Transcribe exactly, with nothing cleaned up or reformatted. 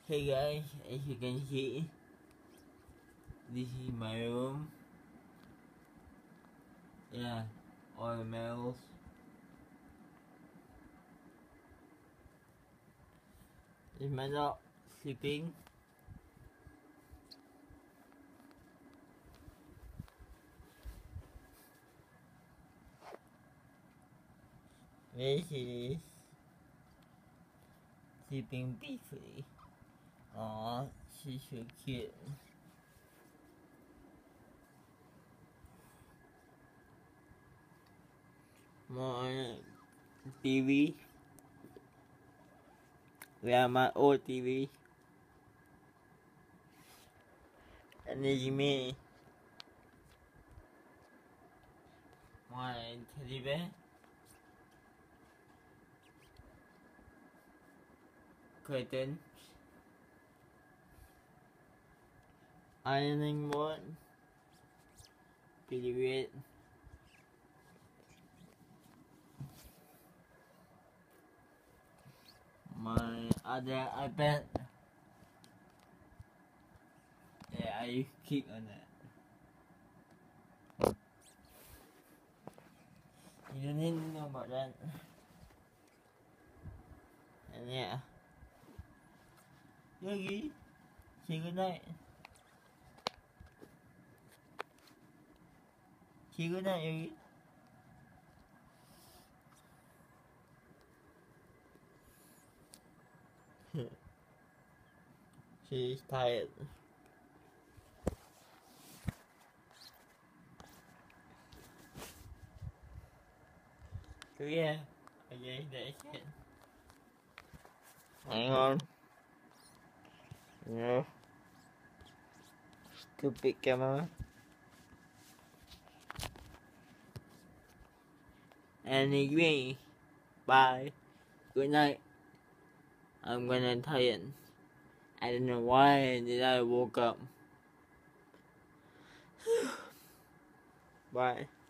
Hey guys, as you can see, this is my room. Yeah, all the medals. This is my dog sleeping. There she is, sleeping peacefully. Aww, she's so cute. My T V. Yeah, my old T V. And this is me. My teddy bear. Curtain. Ironing board. Period. My other iPad. Yeah, I used to kick on that. You don't need to know about that. And yeah. Yogi, say good night. Say good night, Yogi. She's tired. So yeah, I guess that's it. Hang on. No. Stupid camera. Anyway, bye. Good night. I'm gonna tired. I don't know why did I woke up. Bye.